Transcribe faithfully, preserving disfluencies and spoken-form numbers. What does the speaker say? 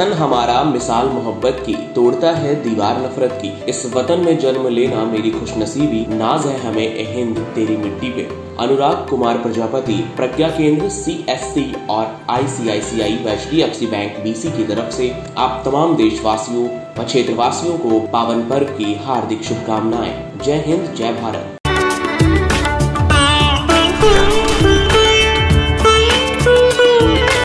वतन हमारा मिसाल मोहब्बत की, तोड़ता है दीवार नफरत की। इस वतन में जन्म लेना मेरी खुशनसीबी, नाज है हमें ए हिंद तेरी मिट्टी पे। अनुराग कुमार प्रजापति, प्रज्ञा केंद्र, सी एस सी और आई सी आई सी आई व H D F C bank B C की तरफ से आप तमाम देशवासियों व क्षेत्रवासियों को पावन पर्व की हार्दिक शुभकामनाएं। जय हिंद, जय भारत।